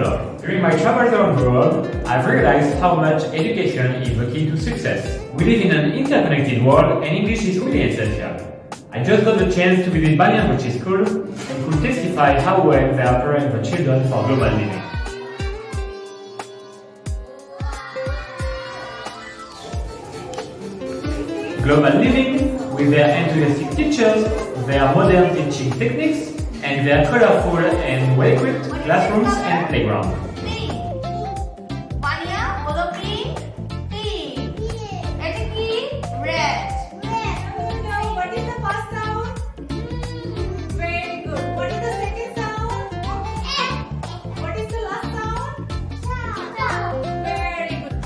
color. During my travels around the world, I've realized how much education is the key to success. We live in an interconnected world and English is really essential. I just got the chance to visit Banyan Bochi School and could testify how well they are preparing the children for global living. Global Living, with their enthusiastic teachers, their modern teaching techniques, and their colorful and well-equipped classrooms and playground. Vanya, follow green. Pink. Ethically, red. Now, what is the first sound? Very good. What is the second sound? What is the last sound? Very good.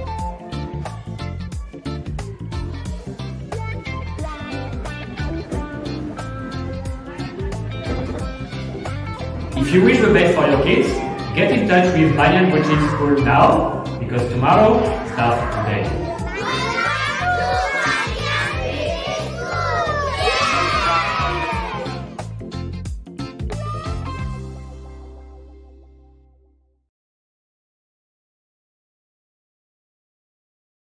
If you wish the best for your kids, get in touch with Banyan Bochi School now, because tomorrow starts today.